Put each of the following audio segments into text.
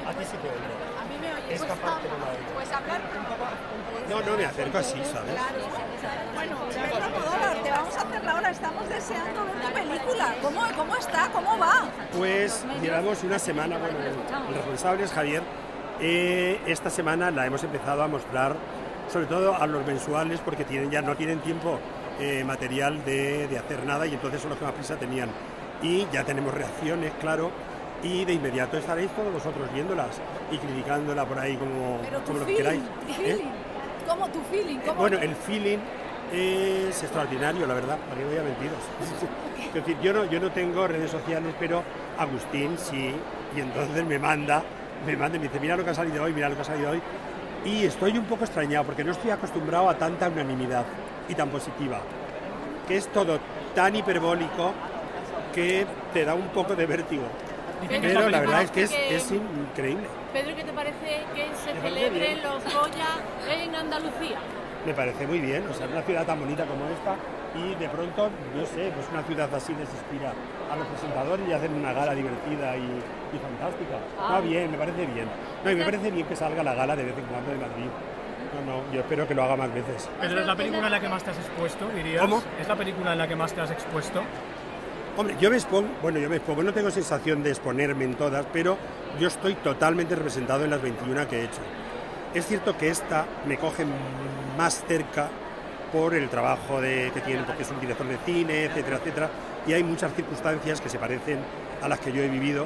Aquí sí te oigo. A mí me oye. Esta parte no la oigo. Pues hablar. No, me acerco así, ¿sabes? Bueno, Pedro Almodóvar, te vamos a hacer la hora. Estamos deseando ver tu película. ¿Cómo está? ¿Cómo va? Pues llevamos una semana, bueno, el responsable es Javier. Esta semana la hemos empezado a mostrar, sobre todo a los mensuales, porque ya no tienen tiempo material de hacer nada y entonces son los que más prisa tenían. Y ya tenemos reacciones, claro, y de inmediato estaréis todos vosotros viéndolas y criticándola por ahí como lo que queráis. ¿Cómo tu feeling? Bueno, el feeling es extraordinario, la verdad, para que no voy a mentiros. Es decir, yo no tengo redes sociales, pero Agustín sí, y entonces me manda y me dice, mira lo que ha salido hoy, mira lo que ha salido hoy. Y estoy un poco extrañado, porque no estoy acostumbrado a tanta unanimidad y tan positiva, que es todo tan hiperbólico que te da un poco de vértigo. Pero la verdad es que es increíble. Pedro, ¿qué te parece que se celebren los Goya en Andalucía? Me parece muy bien, o sea, una ciudad tan bonita como esta y de pronto, no sé, pues una ciudad así les inspira a los presentadores y hacen una gala divertida y fantástica. No, bien, me parece bien. No, y me parece bien que salga la gala de vez en cuando de Madrid. No, yo espero que lo haga más veces. Pedro, ¿es la película en la que más te has expuesto, dirías? ¿Cómo? ¿Es la película en la que más te has expuesto? Hombre, yo me expongo, no tengo sensación de exponerme en todas, pero yo estoy totalmente representado en las 21 que he hecho. Es cierto que esta me coge más cerca por el trabajo que tiene, porque es un director de cine, etcétera, etcétera, y hay muchas circunstancias que se parecen a las que yo he vivido,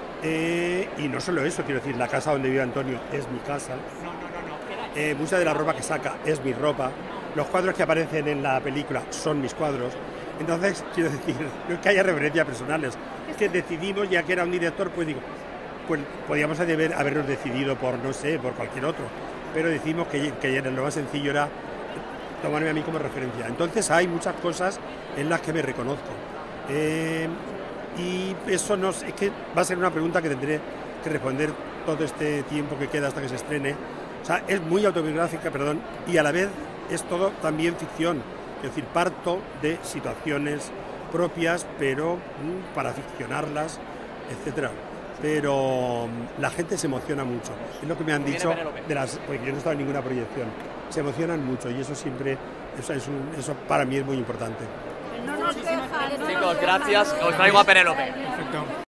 y no solo eso, quiero decir, la casa donde vive Antonio es mi casa, mucha de la ropa que saca es mi ropa, los cuadros que aparecen en la película son mis cuadros. Entonces, quiero decir, no es que haya referencias personales, es que decidimos, ya que era un director, pues digo, pues podíamos habernos decidido por, no sé, por cualquier otro, pero decidimos que lo más sencillo era tomarme a mí como referencia. Entonces hay muchas cosas en las que me reconozco. Y eso es que va a ser una pregunta que tendré que responder todo este tiempo que queda hasta que se estrene. O sea, es muy autobiográfica, y a la vez es todo también ficción. Es decir, parto de situaciones propias, pero para ficcionarlas, etcétera. Pero la gente se emociona mucho. Es lo que me han dicho porque yo no he estado en ninguna proyección. Se emocionan mucho y eso siempre, eso para mí es muy importante. No nos dejan. Chicos, gracias. Os traigo a Penélope. Perfecto.